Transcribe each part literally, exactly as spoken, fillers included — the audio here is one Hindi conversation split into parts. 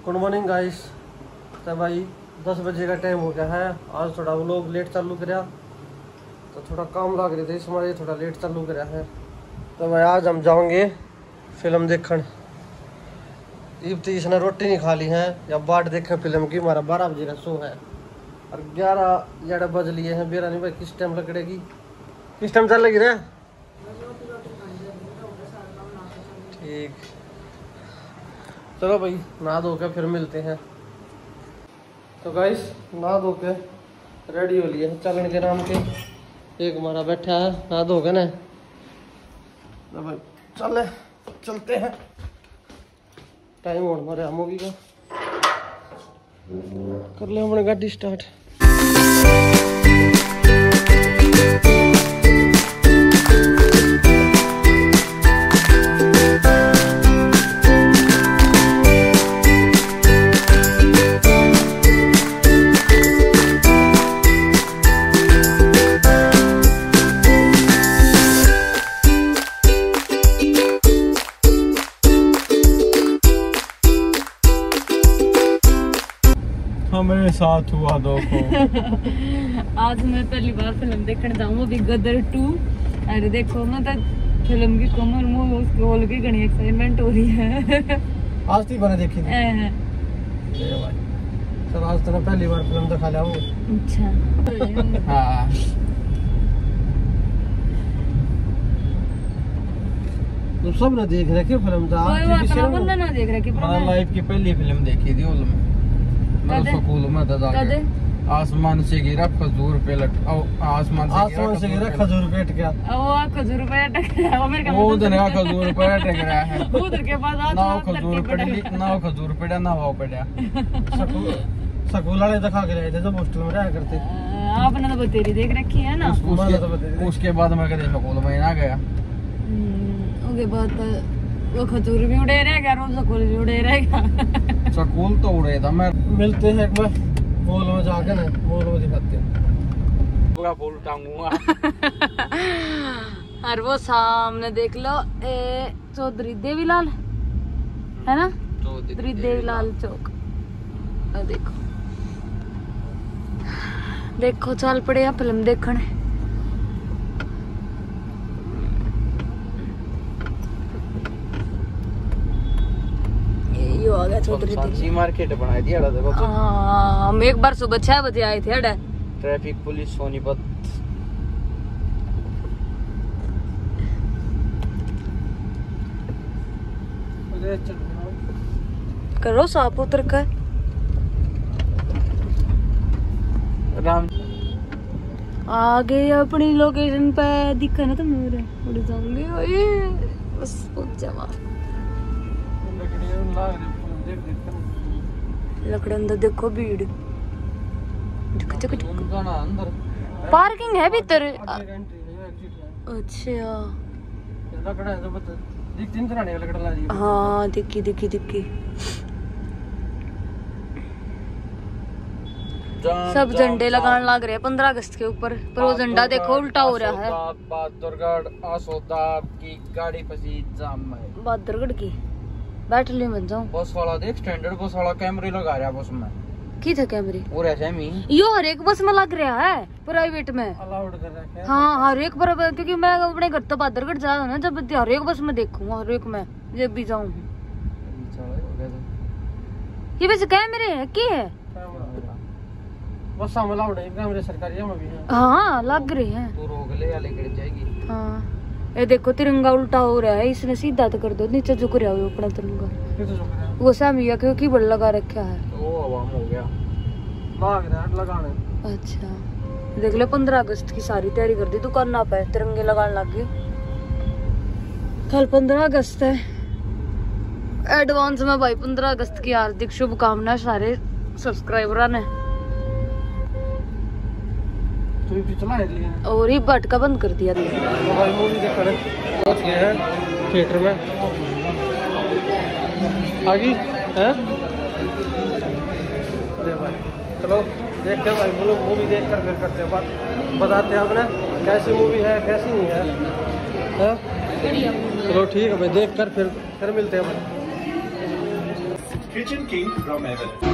Good morning guys. तो भाई दस बजे का टाइम हो गया है। आज थोड़ा वो लोग लेट चालू कराया तो थोड़ा काम लग रही थी इस हमारे थोड़ा लेट चालू कराया है। तो भाई आज हम जाओगे फिल्म देखने। इब्ती इसने रोटी नहीं खा ली है या बाट देखें फिल्म की। हमारा बारह बजे का शो है और ग्यारह ग्यारह बज लिए हैं। बेरा नहीं भाई किस टाइम लगेगी, किस टाइम चल लगी रे। ठीक, चलो भाई नहा धो के फिर मिलते हैं। तो गाइस नहा धो के रेडी हो लिए चलने के नाम के। एक हमारा बैठा है नहा धो के ना। तो भाई चले चलते हैं। टाइम हो हमारे मूवी का। कर ले हमने गाड़ी स्टार्ट। मेरे साथ हुआ देखो। आज मैं पहली बार फिल्म देखने जाऊँ अभी गदर टू। अरे देखो मैं तो फिल्म की कमर मुंह उसके होल की घनी एक्साइटमेंट हो रही है। आज थी बने देखी थी। चल आज तो पहली बार फिल्म दिखा लिया हूँ। अच्छा हाँ तुम सब ना देख रहे फिल्म था। ना देख रहे लाइफ की पहली फिल्म देखी थी उसमें स्कूल में जाके। आसमान से गिरा खजूर पे लट आसमान से आसमान से गिरा खजूर पे अटक गया। वो खजूर पे अटक गया। वो मेरे का वो उधर का खजूर पे अटक रहा है। उधर के बाद ना खजूर पड़ी ना खजूर पड़ा ना वो पड़ा। स्कूल वाले दिखा के रहे थे जब हॉस्टल में रहा करते। आपने तो बतेरी देख रखी है ना। उसके, उसके बाद मैं कभी स्कूल में ना गया। उसके बाद वो खजूर भी उड़े रहेगा, रोज स्कूल भी उड़े रहेगा। स्कूल तो उड़े था। मैं मिलते हैं एक बार मॉल में जाके ना, मॉल में दिखाते हैं। पूरा फूल टांगूंगा। और वो सामने देख लो ए चौधरी देवीलाल है ना, चौधरी देवीलाल चौक। और देखो देखो चल पड़े हैं फिल्म देखने। आ गया चौधरी मार्केट बना दिया। हाँ हम एक बार सुबह छह बजे आए थे। Traffic police Sonipat. करो साफ उतर कर राम आगे अपनी लोकेशन पे दिखा ना तो मुझे उड़ जाऊंगी। बस पहुंच जावा। लकड़े अंदर देखो भीड़। पार्किंग है भीतर। अच्छा हाँ दिखी दिखी दिखी। सब झंडे लगाने लग रहे हैं पंद्रह अगस्त के ऊपर। पर वो झंडा देखो उल्टा हो रहा है। बहादुरगढ़ आसोदा की गाड़ी फंसी जाम में। बहादुरगढ़ की बैठ ली बन जाऊं। बस वाला देख स्टैंडर्ड बस वाला कैमरे लगा रहा है बस में। की था कैमरे और ऐसे में यो हर एक बस में लग रहा है प्राइवेट में। अलाउड कर रखा है। हाँ हर एक पर, क्योंकि मैं अपने घर तो बहादुरगढ़ जाऊँ ना, जब हर एक बस में देखूंगा हर एक में जब भी जाऊँ। ये वैसे कैमरे है की है बस अलाउड है कैमरे सरकारी में भी है। हाँ लग रहे हैं। तू रोक ले या लेकर जाएगी। हाँ ये देखो तिरंगा उल्टा हो रहा है। इसने सीधा तो कर दो, नीचे झुक रहा है अपना तिरंगा। वो सामिया क्योंकि बड़ लगा रखा है। वो आवाम हो गया भाग रहा है लगाने। अच्छा देख ले पंद्रह अगस्त की सारी तैयारी कर दी दुकान पे तिरंगे लगाने लग गए। कल पंद्रह अगस्त है। एडवांस में भाई पंद्रह अगस्त की हार्दिक शुभकामनाएं सारे सब्सक्राइबरों ने। और ये भटका बंद कर दिया। तो भाई मूवी देखने पहुंच गए हैं थिएटर में। आगे हैं भाई चलो देखते हैं भाई। बोलो मूवी देख कर फिर करते हैं बात, बताते हैं अपने कैसी मूवी है कैसी नहीं है, है? चलो ठीक है भाई देख कर फिर फिर मिलते हैं भाई। Kitchen King from Everett.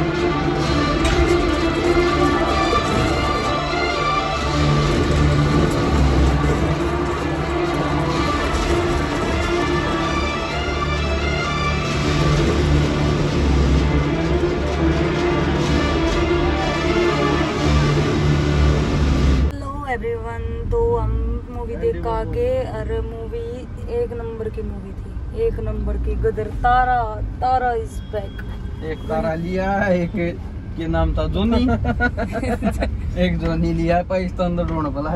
Everyone, तो हम मूवी देख के आके, और मूवी एक नंबर की मूवी थी, एक नंबर की गदर। तारा तारा इज बैक। एक तारा लिया, एक के नाम था जोनी। एक जोनी लिया, पाकिस्तान तो ढूंढ पला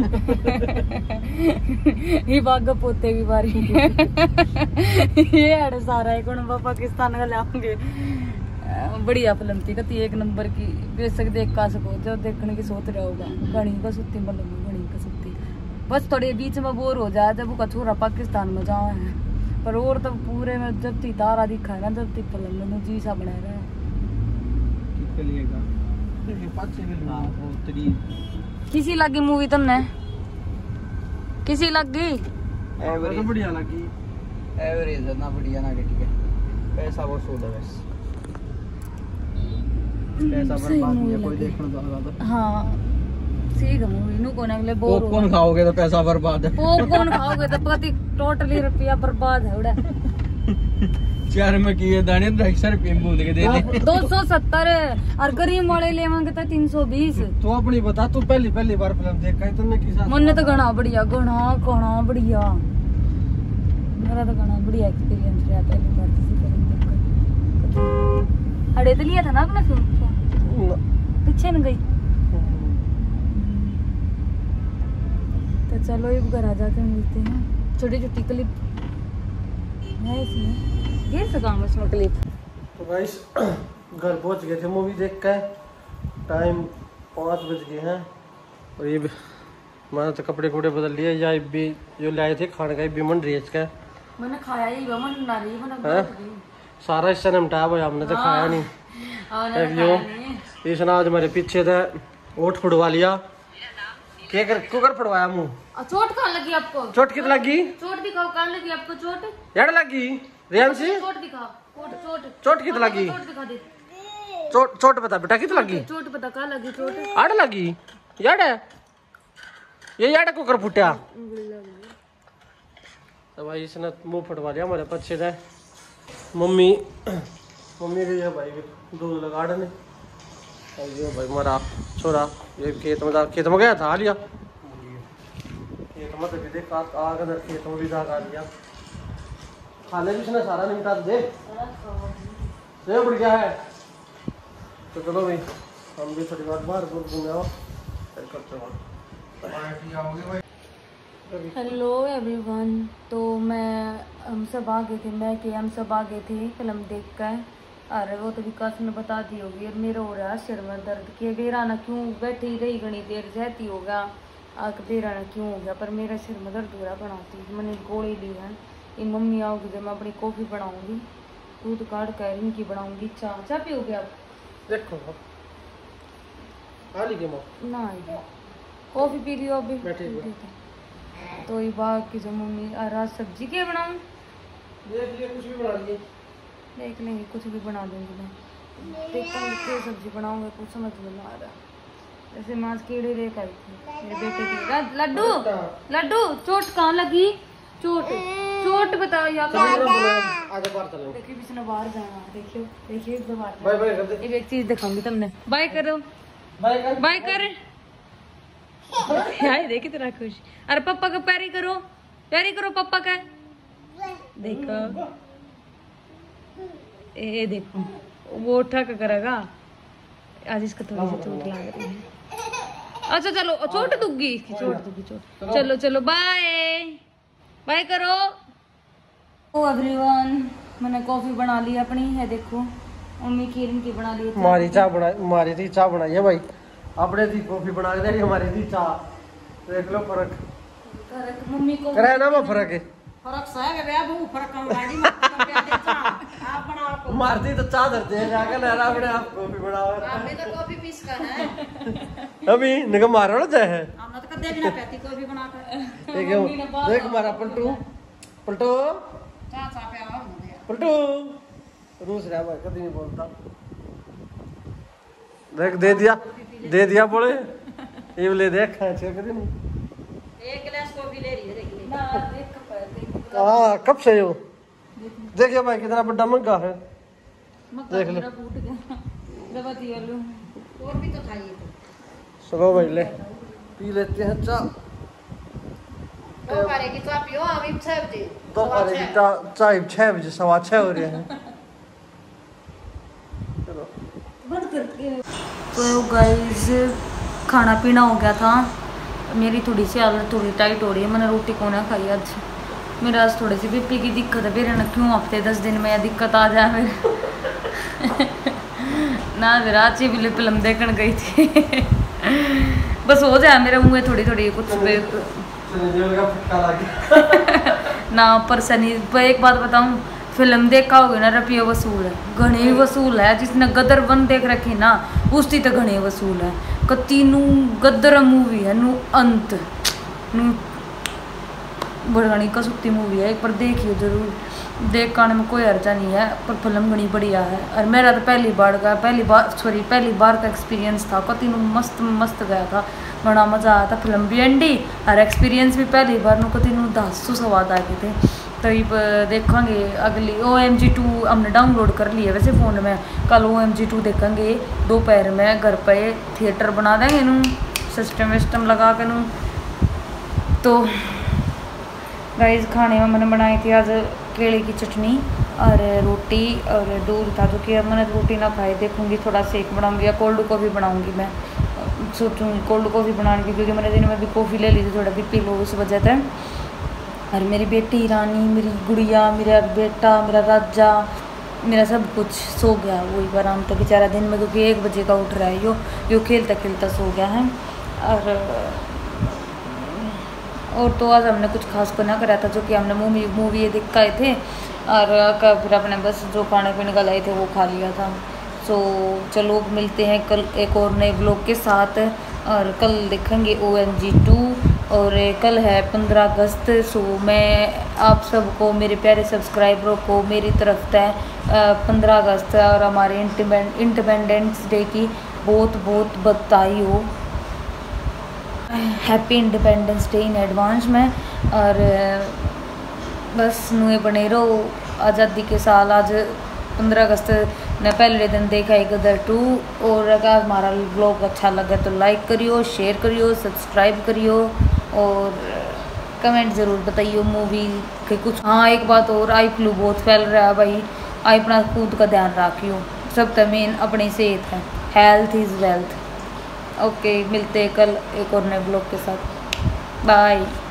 ये बाग पोते की बारी। ये अड़े सारा है कौन पाकिस्तान का लाऊंगे। बढ़िया फिल्म थी, कती एक नंबर की। बेशक देख का सको जो देखने की सोच रहा होगा। घनी बस उत्ती मतलब घनी का सुत्ती बस थोड़े बीच में बोर हो जाए जब वो कछूरा पाकिस्तान में जाओ है। पर और तो पूरे में जब ती तारा दिखा है ना, जब ती फिल्म में जी सा बना रहा है। किसी लगी मूवी तुमने? किसी लगी? एवरेज बढ़िया लगी। एवरेज है ना, बढ़िया ना, ठीक है। पैसा वसूल है बस, पैसा बर्बाद नहीं है कोई देखने जाएगा तो। हाँ ठीक है, मूवी नु कोने अगले बोर हो। पॉपकॉर्न खाओगे तो पैसा बर्बाद है। पॉपकॉर्न खाओगे तो पति टोटली रुपया बर्बाद है। उड़ा चार में किए दाने तो एक सौ रुपये बोल के दे दे। दो सौ सत्तर और गरीब वाले लेवांगे तो तीन सौ बीस। तू अपनी बता, तू पहली पहली बार फिल्म देखा है तुमने? किसा मैंने तो घना बढ़िया, घना घना बढ़िया। मेरा तो घना बढ़िया एक्सपीरियंस रहा पहली बार किसी फिल्म देखकर। अड़े तो लिया था ना अपने फिल्म पीछे न गई। तो चलो अब घर आ जाके मिलते हैं। छोटी छोटी क्लिप है इसमें, गिर सका हम इसमें क्लिप। तो गाइस घर पहुंच गए थे मूवी देख कर। टाइम पाँच बज गए हैं और ये मैंने तो कपड़े कपड़े बदल लिए। या भी जो लाए थे खाने का भी मन रेज का मैंने खाया ही मन ना रही मैंने सारा हिस्सा निपटाया भाई, हमने तो खाया नहीं। जो इसने आज हमारे पीछे था ओठ फुड़वा लिया। क्या कर कुकर फुड़वाया मुंह? चोट कहाँ लगी आपको? चोट कित लगी? चोट दिखाओ, कहाँ लगी आपको चोट? यार लगी रियान सी चोट दिखाओ। चोट चोट चोट कित लगी? चोट दिखा दे। चोट चोट बता बेटा कित लगी? चोट पता कहाँ लगी चोट? आड़ लगी यार, ये यार कुकर फुटिया। तो भाई इसने मुंह फटवा लिया हमारे पीछे से। मम्मी मम्मी गई है भाई दूध लगाने। ये भाई हमारा छोरा ये खेत में खेत में गया था, आ लिया खेत में। तो देख आग अंदर खेत में भी जाग आ लिया। खाने भी इसने सारा निपटा दे से बढ़ गया है। तो चलो भाई हम भी थोड़ी बार बाहर घूमने आओ फिर करते हैं। हेलो एवरीवन, तो मैं हम सब आ गए थे, मैं के हम सब आ गए थे फिल्म देख कर। अरे वो तो विकास ने बता दी होगी। और मेरा हो रहा है सिर में दर्द कि बेरा ना क्यों बैठी रही घनी देर रहती होगा आग बेरा ना क्यों हो गया। पर मेरा सिर में दर्द हो रहा बनाती। मैंने गोली ली है। ये मम्मी आओगी जब मैं अपनी कॉफ़ी बनाऊंगी, दूध काट कर इनकी बनाऊंगी चाय। चाय पियोगे आप? देखो आ लीजिए ना कॉफ़ी पी लियो अभी। तो ये बाग की जो मम्मी रात सब्जी क्या बनाऊँ? देख लिए कुछ भी बना लिए, देख लेंगे कुछ भी बना दूंगी मैं। देखता हूँ क्या सब्जी बनाऊंगा, कुछ समझ में नहीं आ रहा। जैसे मैं आज कीड़े लेकर आई थी मेरे बेटे की। लड्डू लड्डू चोट कहाँ लगी? चोट चोट बताओ यार। देखिए किसी बाहर जाना, देखियो देखिए बाहर। एक चीज दिखाऊंगी तुमने। बाय करो, बाय कर। यार देखी तेरा खुश। अरे पापा का पैरी करो, पैरी करो पापा का। देखो ये देखो वो ठक करेगा आज। इसका थोड़ी सी चोट लग रही है। अच्छा चलो चोट दूंगी इसकी, चोट दूंगी चोट। चलो चलो बाय बाय करो। ओ एवरीवन, मैंने कॉफी बना ली अपनी है। देखो मम्मी खीर की बना ली। हमारी चाय बना हमारी थी चाय बनाई है भाई। अपने थी कॉफी बना के दे, हमारी थी चाय। देख लो फर्क मम्मी को करे ना वो फर्क है। फरक है बे बहु फरक कम गाड़ी में आप बनाओ को मारती तो चाह धरते हैं जाके लहरा अपने आप कॉफी बनाओ। आपने तो कॉफी पीस कर है अभी निगम मारो ना चाहे हमने तो कदे भी ना पीती कॉफी बना कर। देख देख हमारा पलटू पलटू चाह चाह पे आओ पलटू रूस रहा भाई, कभी नहीं बोलता। देख दे दिया दे दिया बोले ये ले देख खाए कभी नहीं। एक गिलास कॉफी ले रही है देख ले। ना देख कप है, देख हाँ कब से हो देखिए भाई कितना बड़ा मग्गा है। मक्का देख ले। मेरा फूट गया। दवा दिया लो। और भी तो खाइए तो। चलो भाई ले पी लेते हैं चाय। दो बारे की चाय पियो अभी छह बजे। दोपहर की चा- चाय छह बजे सवा छह हो रहे हैं। चलो बंद करके। तो गाइस खाना पीना हो गया था। मेरी थोड़ी सी हालत थोड़ी टाइट हो रही है। मैंने रोटी को ना खाई आज। मेरा आज थोड़ी सी बीपी की दिक्कत है। फिर ना क्यों हफ्ते दस दिन में दिक्कत आ जाए मेरे ना मेरा आज भी फिल्म देखने गई थी बस हो जाए मेरे मुँह में थोड़ी थोड़ी कुछ ना पर सनी एक बात बताऊं, फिल्म देखा होगी ना रुपये वसूल है, घने वसूल है। जिसने गदर वन देख रखी ना उसकी तो घने वसूल है। कती नू गदर मूवी है नू अंत नू बड़ी कसुती मूवी है। एक बार देखिए जरूर, देख आने में कोई अर्जा नहीं है पर फिल्म घनी बढ़िया है। और मेरा तो पहली बार का पहली बार सॉरी पहली बार का एक्सपीरियंस था। कती नू मस्त मस्त गया था, बड़ा मज़ा आया था। फिल्म भी एंडी और एक्सपीरियंस भी पहली बार नू कती नू दस स्वाद आए थे। तो अब देखेंगे अगली ओ एम जी टू हमने डाउनलोड कर लिया वैसे फ़ोन में। कल ओ एम जी टू देखेंगे दोपहर में घर पे, थिएटर बना देंगे नू सिस्टम विस्टम लगा के नू। तो गाइस खाने में मैंने बनाई थी आज केले की चटनी और रोटी और दूध था, जो कि अब मैंने रोटी ना खाई। देखूंगी थोड़ा सेक बनाऊंगी या कोल्ड कॉफ़ी बनाऊंगी। मैं सोचूंगी कोल्ड कॉफ़ी बनाने की, क्योंकि मैंने दिन में भी कॉफ़ी ले ली थी, थोड़ा भी पी लो उस वजह से। और मेरी बेटी रानी, मेरी गुड़िया, मेरा बेटा, मेरा राजा, मेरा सब कुछ सो गया वही आराम तक बेचारा दिन में, क्योंकि एक बजे का उठ रहा है यो यो खेलता खेलता सो गया है। और और तो आज हमने कुछ खास बना करा था, जो कि हमने मूवी मूवी देख के आए थे और फिर अपने बस जो खाने पीने का लाए थे वो खा लिया था। सो चलो मिलते हैं कल एक और नए ब्लॉग के साथ। और कल देखेंगे ओ एम जी टू और कल है पंद्रह अगस्त। सो मैं आप सबको, मेरे प्यारे सब्सक्राइबरों को मेरी तरफ से पंद्रह अगस्त और हमारे इंडिपेंडेंस डे की बहुत बहुत बधाई हो। Happy independence day in advance में। और बस नुए बने रहो आज़ादी के साल। आज पंद्रह अगस्त ने पहले दिन देखा है गदर टू। और अगर हमारा ब्लॉग अच्छा लगा तो लाइक करियो, शेयर करियो, सब्सक्राइब करियो और कमेंट ज़रूर बताइए मूवी के कुछ। हाँ एक बात और, आई फ्लू बहुत फैल रहा है भाई, आई अपना खुद का ध्यान रखियो। सब तो मेन अपनी सेहत है, हेल्थ इज़ वेल्थ। ओके मिलते हैं कल एक और नए ब्लॉग के साथ। बाय।